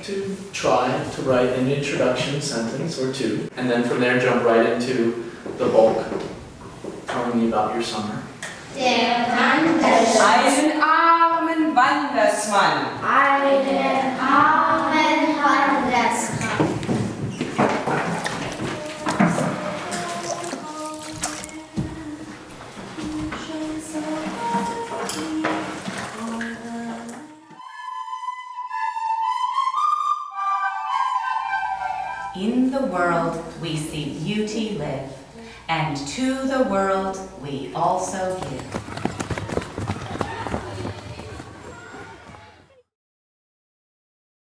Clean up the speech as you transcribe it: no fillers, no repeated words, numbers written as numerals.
to try to write an introduction sentence or two, and then from there jump right into the bulk, telling me about your summer. Der Wandersmann. Einen armen Wandersmann. Einen armen Wandersmann. In the world we see beauty live, and to the world we also give.